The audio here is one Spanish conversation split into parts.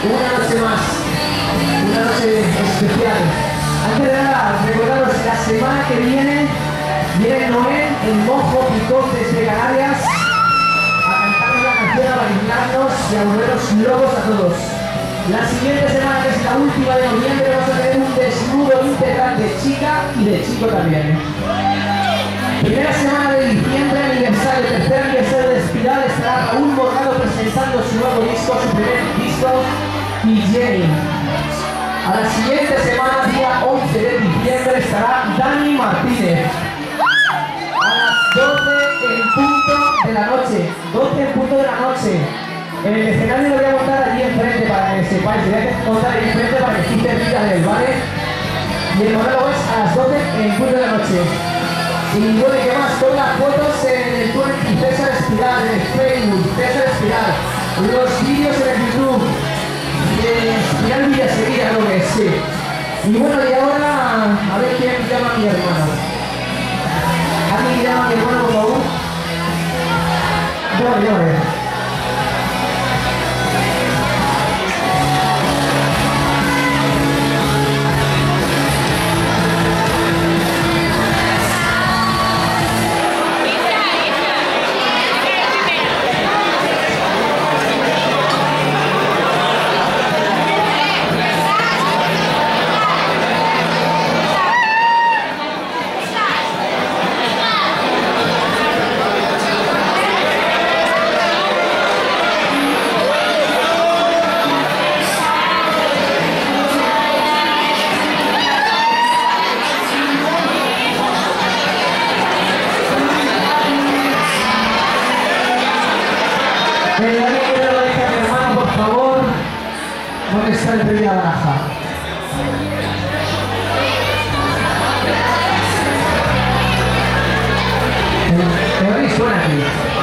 una noche más, una noche especial. Antes de nada, recordaros que la semana que viene Noel, el mojo picón desde Canarias, a cantarnos la canción, a bailarnos y a volveros locos a todos. La siguiente semana, que es la última de noviembre, vamos a tener un desnudo integral de chica y de chico también. Primera semana de diciembre, aniversario, tercer aniversario de Espiral, estará Raúl Morgado presentando su nuevo disco, su primer disco, y Jenny. A la siguiente semana, día 11 de diciembre, estará Dani Martínez. A las 12 en punto de la noche. 12 en punto de la noche. En el escenario lo voy a montar allí enfrente para que sepáis. Lo voy a montar allí enfrente para que estéis cerquita del ¿vale? Y el monólogo es a las 12 en punto de la noche. Y bueno, ¿qué más? Con las fotos en el Twitter y César Espiral, en el Facebook, César Espiral. Los vídeos en el YouTube. Espiral Villaseguida, creo que sí. Y bueno, y ahora a ver quién llama a mi hermano. ¿Alguien llama a mi hermano, por favor? Yo. ¿Dónde está el rey de la baraja? El rey suena aquí.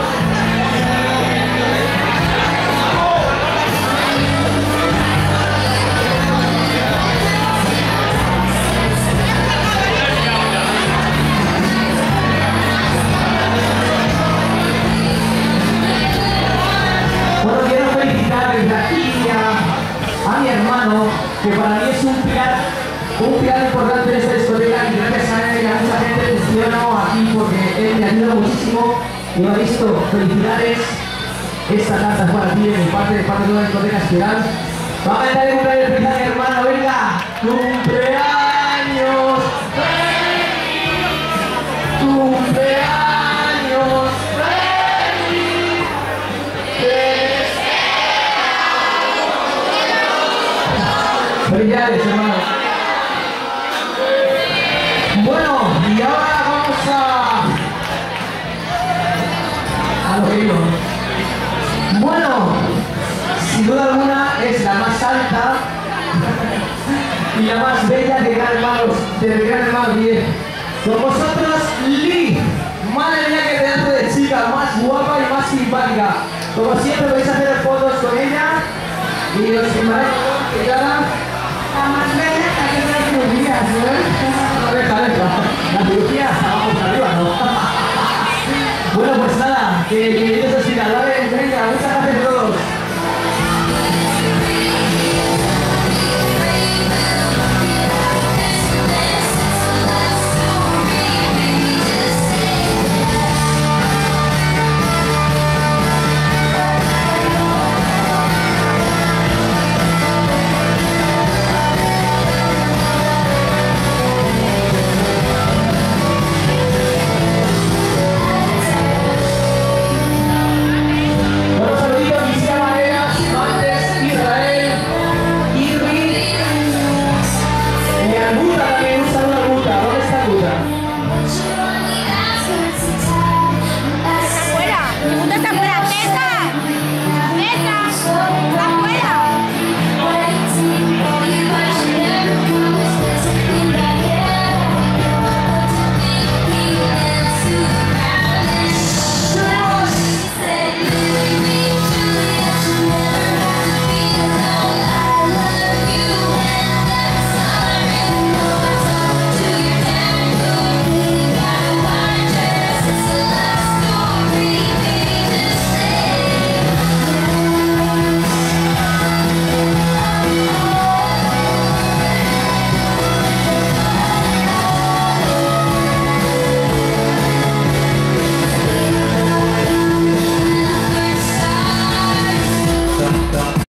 Bueno, quiero felicitar desde aquí a mi hermano, que para mí es un pilar importante en esta discoteca, y gracias a él y a mucha gente funciono aquí porque él me ayuda muchísimo. Y me ha visto, felicidades, esta carta es para ti de mi parte, de parte de toda la discoteca Espiral. Vamos a darle un cumpleaños feliz a mi hermano, venga, cumpleaños feliz, cumpleaños feliz, felicidades, hermano. Bueno, y ahora vamos a lo que digo. Bueno, sin duda alguna es la más alta y la más bella de Gran Hermano 10. Con vosotros, Lee. Madre mía, que pedazo de chica, más guapa y más simpática. Como siempre.